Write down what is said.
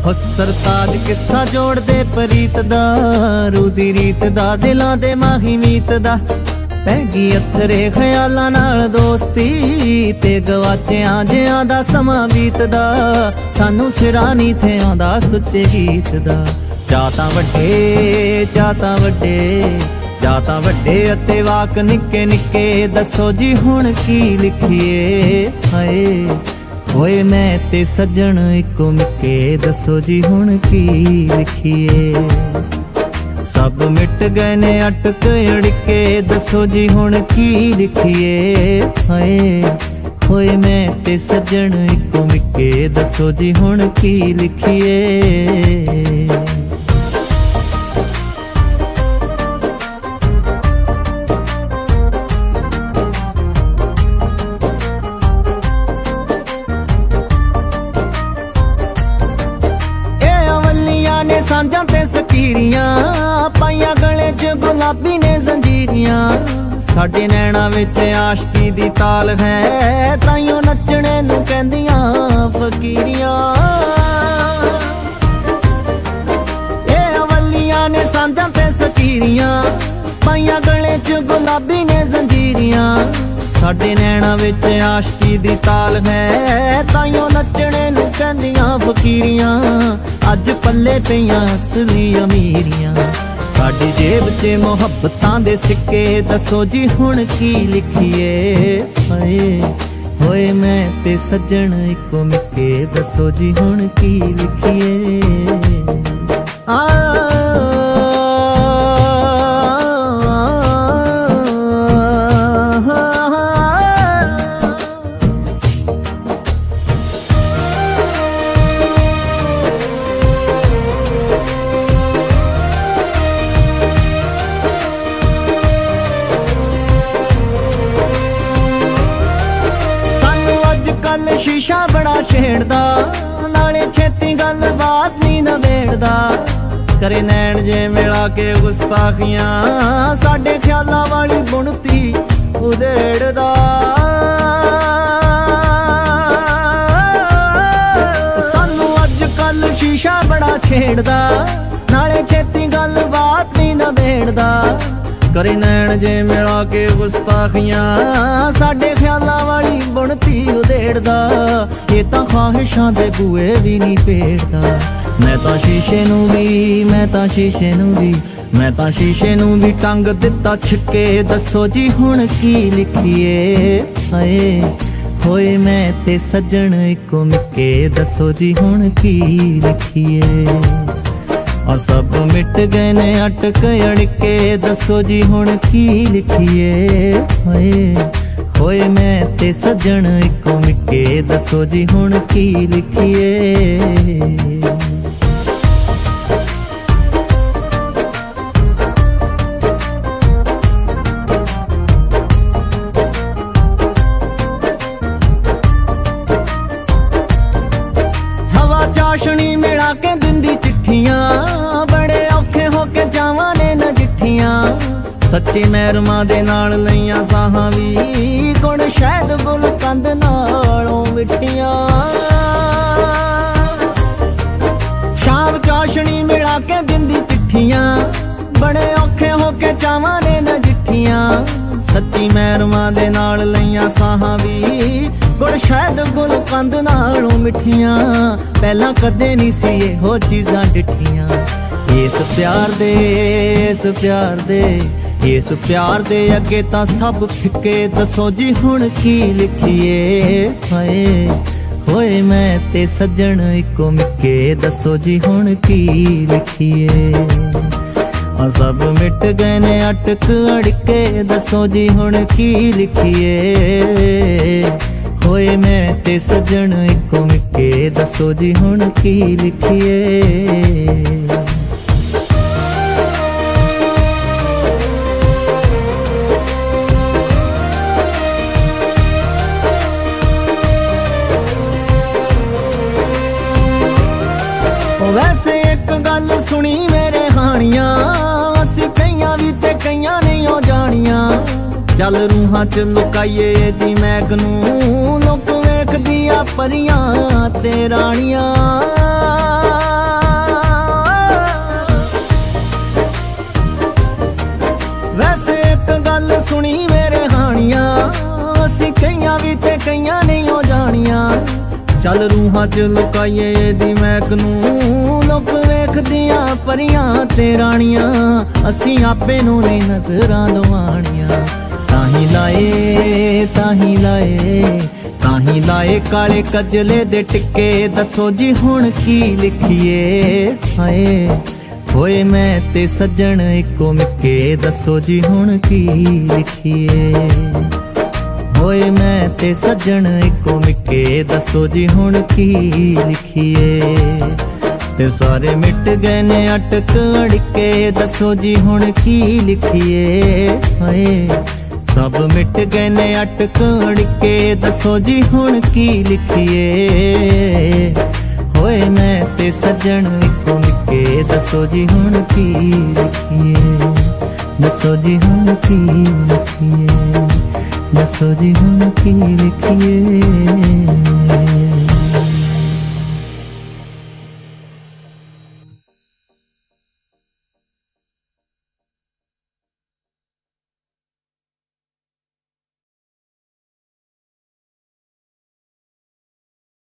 हो सरताज किस्सा जोड़ दे प्रीत दा, रूदी रीत दा दिलां दे माही मीत दा। पैगी अथरे ख्यालां नाल दोस्ती ते गवाचियां जियां दा समां बीतदा। सानू सिरा नहीं थे आंदा सुच्चे गीत दा। जातां वड्डे जातां वड्डे जातां वड्डे अते वाक निक्के निक्के, दसो जी हुण की लिखिए हाय। होए मैं ते सज्जन इको मिके, दसो जी हुण की लिखिए। सब मिट गए ने अटक अड़के, दसो जी हुण की लिखिए हाय। होए मैं ते सज्जन इको मिके, दसो जी हुण की लिखिए। सांझां ते सकीरियां पाइयां गले च गुलाबी ने जंजीरियां। साडे नैना विच आशकी दी ताल है, ताइयों नचने नूं कहंदियां फकीरियां। ए अवलियां ने सांझां ते सकीरियां पाइयां गले च गुलाबी ने जंजीरियां। साडे नैना विच आशकी दी ताल है, ताइयों नचने नूं कहंदियां फकीरियां। अज पल्ले पईयां असली अमीरियां, साडी जेब च मुहब्बतां दे सिक्के, दसो जी हुण की लिखिए हाय। होए मैं ते सज्जन इको मिके, दसो जी हुण की लिखिए। शीशा बड़ा छेड़दा, नाले छेती गल बात नहीं नबेड़दा। करे नैन जे मिला के गुस्ताखियां, साडे ख्यालां वाली बुनती उधेड़दा। सानू अज कल शीशा बड़ा छेड़दा, नाले छेती गल बात नहीं नबेड़दा। करे नैन जे मिला के गुस्ताखियां, साडे ख्यालां वाली बुनती उधेड़दा। ये तां ख्वाहिशां दे बूए भी नहीं पेड़दा। मैं तां शीशे नूं भी मैं तां शीशे नूं भी मैं तां शीशे नूं भी टंग दिता छिके, दसो जी हुण की लिखिए हाय। होए मैं ते सज्जन इको मिके, दसो जी हुण की लिखिए। और सब मिट गए ने अटक अड़के, दसो जी हुण की लिखिए हाय। होए मैं ते सज्जन इको मिके, दसो जी हुण की लिखिए। हवा चाशनी मिला के दिंदी चिट्ठियां, बड़े औखे होके जावां ने नजिठियां। सच्ची महरमा दे नाल लईयां साहां वी, गुण शहद गुल कंद नालों मिठियां। शाम चाशनी मिला के दिंदी चिट्ठियां, बड़े औखे होके जावां ने नजिठियां। सच्ची महरमा दे नाल लईयां साहां वी, गुण शहद गुल कंद नालों मिठियां। पहला कदे नहीं सी इहो चीज़ां डिठियां। इस प्यार दे इस प्यार दे इस प्यार दे अगे तां सब फिके, दसो जी हुण की लिखिए हाय। होए मैं ते सज्जन इको मिके, दसो जी हुण की लिखिए। सब मिट गए ने अटक अड़के, दसो जी हुण की लिखिए। होए मैं ते सज्जन इको मिके, दसो जी हुण की लिखिए। वैसे एक गल सुनी मेरे हानियां, असी कईयां भी ते कईयां नहीं हो जानियां। चल रूहां च लुकाइए दी मैग नूं, लोक वेख वेखदियां परियां ते राणियां। वैसे एक गल सुनी मेरे हानियां, असी कईयां भी ते कईयां नहीं हो जानियां। चल रूहां च लुकाइए दी महक नूं, लोक वेखदियां परियां ते राणियां। असी आपे नूं नहीं नजरां दवाणियां। ताही लाए काले कजले दे टिक्के, दसो जी हुण की लिखिए। हाय होए मैं ते सज्जन इको मिक्के, दसो जी हुण की लिखिए। होए मैं ते सज्जन इको मिक्के, दसो जी हुण की लिखिए। ते सारे मिट गए ने अटक अड़के, दसो जी हुण की लिखिए। हाय सब मिट गए ने अटक अड़के, दसो जी हुण की लिखिए। होए मैं ते सज्जन इको मिक्के, दसो जी हुण की लिखिए। दसो जी हुण की लिखिए, दसो जी हुण की लिखिए।